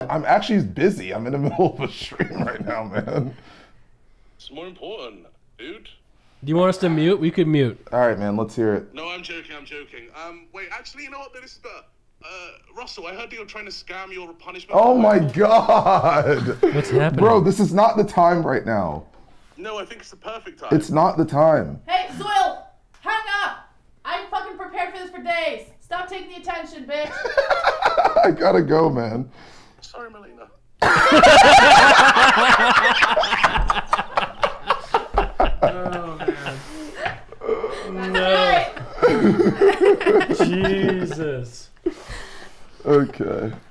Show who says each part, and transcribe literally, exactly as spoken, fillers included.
Speaker 1: I'm actually busy. I'm in the middle of a stream right now, man.
Speaker 2: It's more important, dude.
Speaker 3: Do you want us to mute? We could mute.
Speaker 1: All right, man. Let's hear it.
Speaker 2: No, I'm joking. I'm joking. Um, wait. Actually, you know what? This is better. Uh, Russell, I heard you were trying to scam your punishment.
Speaker 1: Oh my god.
Speaker 3: What's happening?
Speaker 1: Bro, this is not the time right now.
Speaker 2: No, I think it's the perfect time.
Speaker 1: It's not the time.
Speaker 4: Hey, Zoil, hang up. I'm fucking prepared for this for days. Stop taking the attention, bitch.
Speaker 1: I gotta go, man.
Speaker 2: Sorry, Malena.
Speaker 3: Oh, man.
Speaker 4: That's
Speaker 3: No.
Speaker 4: right.
Speaker 3: Jesus.
Speaker 1: Okay.